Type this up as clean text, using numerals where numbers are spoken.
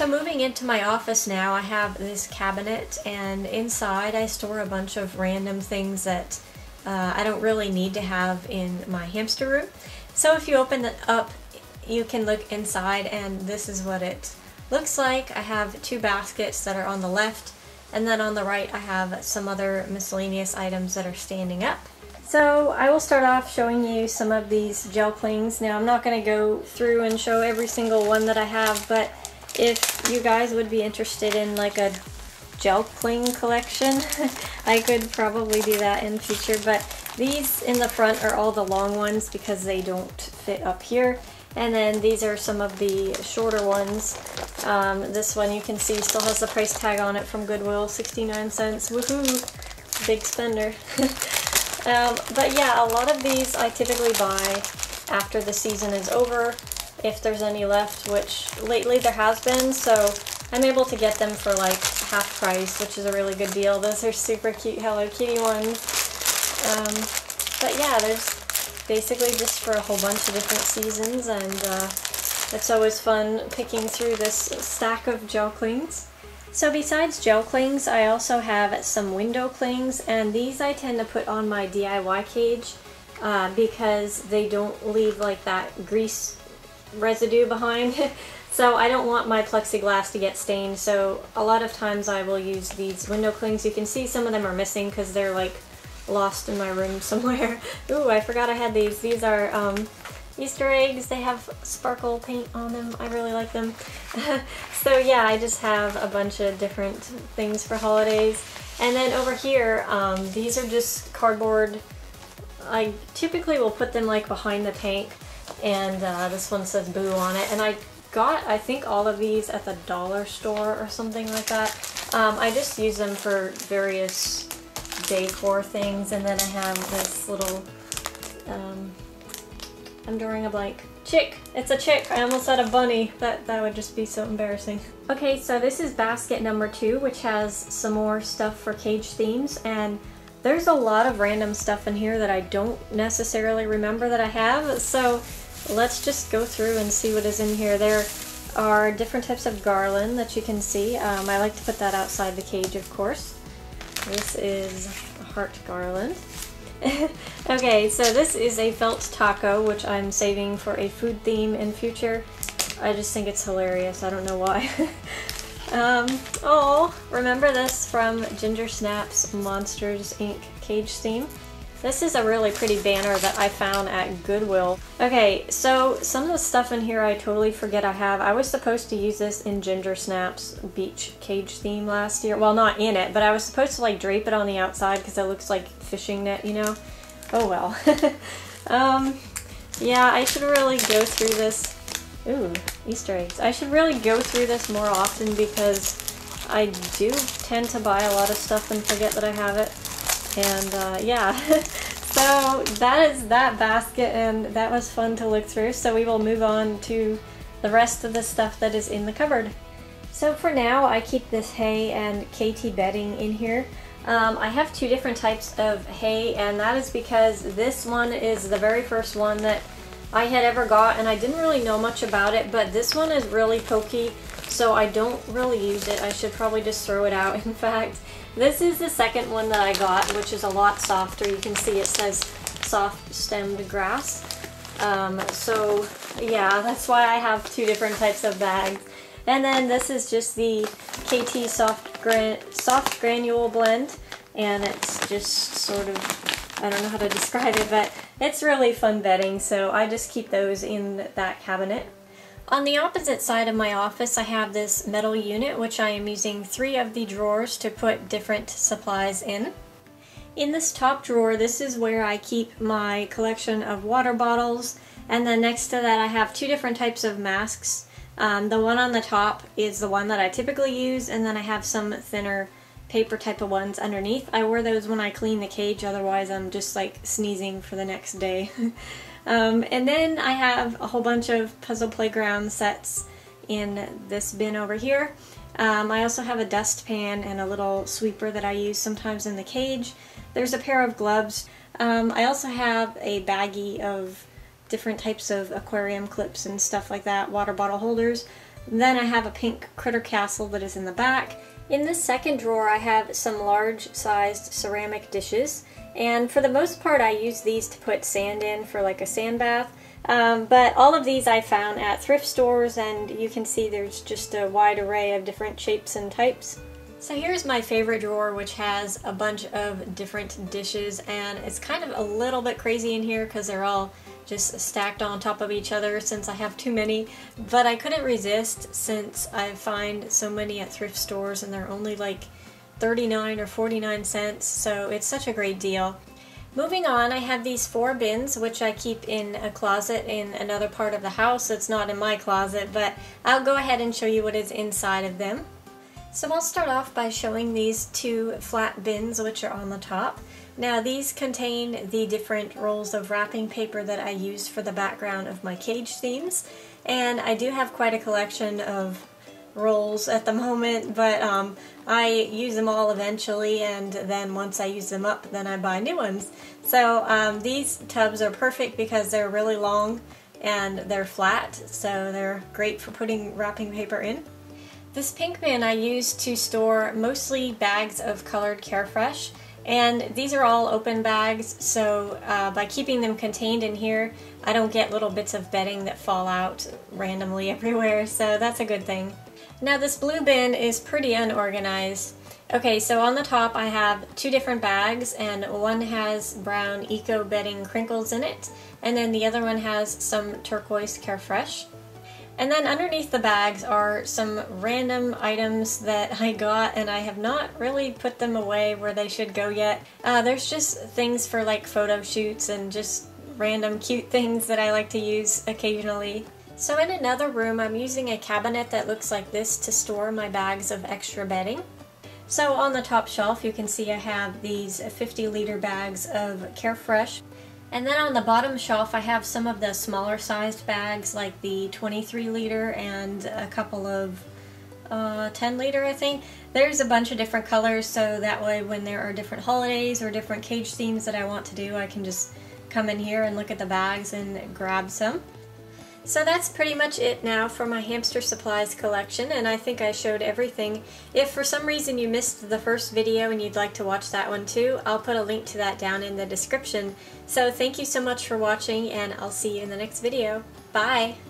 moving into my office now, I have this cabinet, and inside I store a bunch of random things that I don't really need to have in my hamster room. So if you open it up, you can look inside, and this is what it looks like. I have two baskets that are on the left, and then on the right I have some other miscellaneous items that are standing up. So I will start off showing you some of these gel clings. Now I'm not going to go through and show every single one that I have, but if you guys would be interested in like a gel cling collection, I could probably do that in the future. But these in the front are all the long ones because they don't fit up here. And then these are some of the shorter ones. This one you can see still has the price tag on it from Goodwill, 69 cents. Woohoo! Big spender. But yeah, a lot of these I typically buy after the season is over, if there's any left, which lately there has been, so I'm able to get them for like half price, which is a really good deal. Those are super cute Hello Kitty ones. But yeah, there's basically just for a whole bunch of different seasons, and it's always fun picking through this stack of gel clings. So besides gel clings, I also have some window clings, and these I tend to put on my DIY cage because they don't leave like that grease residue behind. So I don't want my plexiglass to get stained, so a lot of times I will use these window clings. You can see some of them are missing because they're like lost in my room somewhere. Ooh, I forgot I had these. These are Easter eggs. They have sparkle paint on them. I really like them. So yeah, I just have a bunch of different things for holidays. And then over here, these are just cardboard. I typically will put them like behind the tank, and this one says Boo on it. And I got, I think, all of these at the dollar store or something like that. I just use them for various decor things. And then I have this little I'm drawing a blank. Chick! It's a chick! I almost said a bunny. That would just be so embarrassing. Okay, so this is basket number 2, which has some more stuff for cage themes, and there's a lot of random stuff in here that I don't necessarily remember that I have, so let's just go through and see what is in here. There are different types of garland that you can see. I like to put that outside the cage, of course. This is a heart garland. Okay, so this is a felt taco, which I'm saving for a food theme in future. I just think it's hilarious. I don't know why. Oh, remember this from Ginger Snap's Monsters Inc. cage theme? This is a really pretty banner that I found at Goodwill. Okay, so some of the stuff in here I totally forget I have. I was supposed to use this in Ginger Snap's beach cage theme last year. Well, not in it, but I was supposed to like drape it on the outside because it looks like fishing net, you know? Oh well. Yeah, I should really go through this. Ooh, Easter eggs. I should really go through this more often because I do tend to buy a lot of stuff and forget that I have it. And yeah, so that is that basket, and that was fun to look through. So we will move on to the rest of the stuff that is in the cupboard. So for now, I keep this hay and KT bedding in here. I have two different types of hay, and that is because this one is the very first one that I had ever got, and I didn't really know much about it, but this one is really pokey, so I don't really use it. I should probably just throw it out, in fact. This is the second one that I got, which is a lot softer. You can see it says soft stemmed grass. So yeah, that's why I have two different types of bags. And then this is just the KT soft granule blend, and it's just sort of, I don't know how to describe it, but it's really fun bedding, so I just keep those in that cabinet. On the opposite side of my office, I have this metal unit, which I am using 3 of the drawers to put different supplies in. In this top drawer, this is where I keep my collection of water bottles, and then next to that I have 2 different types of masks. The one on the top is the one that I typically use, and then I have some thinner paper type of ones underneath. I wear those when I clean the cage, otherwise I'm just like sneezing for the next day. And then I have a whole bunch of Puzzle Playground sets in this bin over here. I also have a dustpan and a little sweeper that I use sometimes in the cage. There's a pair of gloves. I also have a baggie of different types of aquarium clips and stuff like that, water bottle holders. Then I have a pink critter castle that is in the back. In this second drawer I have some large-sized ceramic dishes, and for the most part I use these to put sand in for like a sand bath. But all of these I found at thrift stores, and you can see there's just a wide array of different shapes and types. So here's my favorite drawer, which has a bunch of different dishes, and it's kind of a little bit crazy in here because they're all just stacked on top of each other since I have too many, but I couldn't resist since I find so many at thrift stores and they're only like 39 or 49 cents, so it's such a great deal. Moving on, I have these 4 bins which I keep in a closet in another part of the house. It's not in my closet, but I'll go ahead and show you what is inside of them. So I'll start off by showing these 2 flat bins which are on the top. Now these contain the different rolls of wrapping paper that I use for the background of my cage themes, and I do have quite a collection of rolls at the moment, but I use them all eventually, and then once I use them up then I buy new ones. So these tubs are perfect because they're really long and they're flat, so they're great for putting wrapping paper in. This pink bin I use to store mostly bags of colored Carefresh, and these are all open bags, so by keeping them contained in here I don't get little bits of bedding that fall out randomly everywhere, so that's a good thing. Now this blue bin is pretty unorganized. Okay, so on the top I have 2 different bags, and one has brown eco bedding crinkles in it, and then the other one has some turquoise Carefresh. And then underneath the bags are some random items that I got, and I have not really put them away where they should go yet. There's just things for like photo shoots and just random cute things that I like to use occasionally. So in another room I'm using a cabinet that looks like this to store my bags of extra bedding. So on the top shelf you can see I have these 50-liter bags of Carefresh. And then on the bottom shelf I have some of the smaller sized bags like the 23-liter and a couple of 10-liter I think. There's a bunch of different colors, so that way when there are different holidays or different cage themes that I want to do I can just come in here and look at the bags and grab some. So that's pretty much it now for my hamster supplies collection, and I think I showed everything. If for some reason you missed the first video and you'd like to watch that one too, I'll put a link to that down in the description. So thank you so much for watching, and I'll see you in the next video. Bye!